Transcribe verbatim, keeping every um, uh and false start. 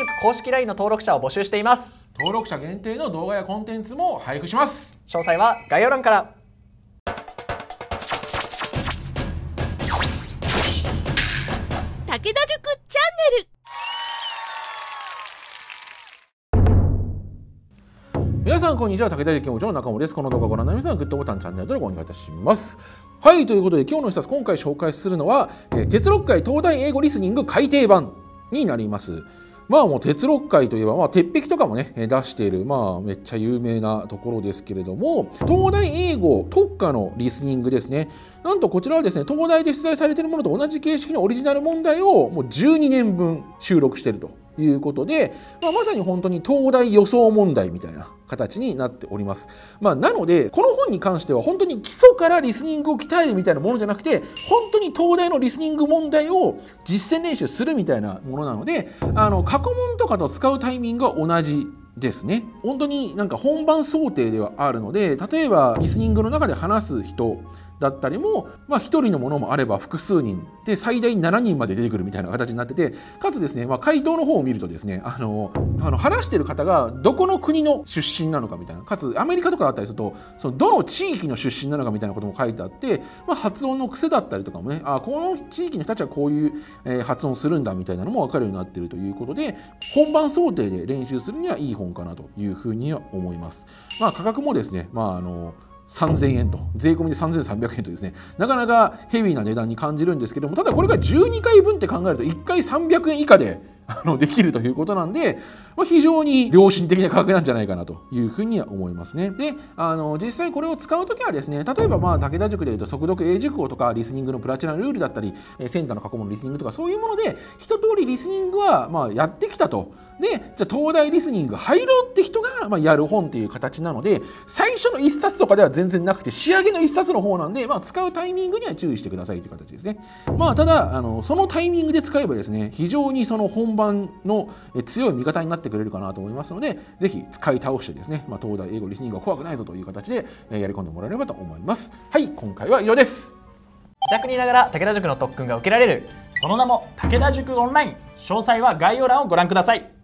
塾公式 ライン の登録者を募集しています。 登録者限定の動画やコンテンツも配布します。 詳細は概要欄から。 武田塾チャンネル。 皆さんこんにちは、武田塾教授の中森です。この動画をご覧の皆さん、グッドボタン、チャンネル登録お願いいたします。はい、ということで今日の一冊、今回紹介するのは、えー、哲録会東大英語リスニング改訂版になります。まあもう哲録会といえば、まあ、鉄壁とかもね出している、まあめっちゃ有名なところですけれども、東大英語特化のリスニングですね。なんとこちらはですね、東大で出題されているものと同じ形式のオリジナル問題をもうじゅうにねんぶん収録しているということで、まあ、まさに本当に東大予想問題みたいな形になっております。まあ、なのでこの本に関しては本当に基礎からリスニングを鍛えるみたいなものじゃなくて、本当に東大のリスニング問題を実践練習するみたいなものなので、あの過去問とかと使うタイミングは同じですね。本当になんか本番想定ではあるので、例えばリスニングの中で話す人だったりも、まあ、ひとりのものもあれば複数人で最大しちにんまで出てくるみたいな形になってて、かつですね、まあ、回答の方を見るとですね、あのあの話してる方がどこの国の出身なのかみたいな、かつアメリカとかだったりするとそのどの地域の出身なのかみたいなことも書いてあって、まあ、発音の癖だったりとかもね、あこの地域の人たちはこういう、えー、発音するんだみたいなのも分かるようになっているということで、本番想定で練習するにはいい本かなというふうには思います。まあ、価格もですね、まああのさんぜんえんと、税込みでさんぜんさんびゃくえんとですね、なかなかヘビーな値段に感じるんですけども、ただこれがじゅうにかいぶんって考えるといっかいさんびゃくえん以下であのできるということなんで、まあ、非常に良心的な価格なんじゃないかなというふうには思いますね。で、あの実際これを使うときはですね、例えばまあ武田塾でいうと速読英熟語とかリスニングのプラチナルールだったり、センターの過去問のリスニングとかそういうもので一通りリスニングはまあやってきたと。で、じゃあ東大リスニング入ろうって人がまあやる本っていう形なので、最初の一冊とかでは全然なくて仕上げの一冊の方なんで、まあ、使うタイミングには注意してくださいという形ですね。まあただあのそのタイミングで使えばですね、非常にその本番の強い味方になってくれるかなと思いますので、ぜひ使い倒してですね、まあ、東大英語リスニングは怖くないぞという形でやり込んでもらえればと思います。はい、今回は以上です。 自宅にいながら武田塾の特訓が受けられる、 その名も武田塾オンライン。詳細は概要欄をご覧ください。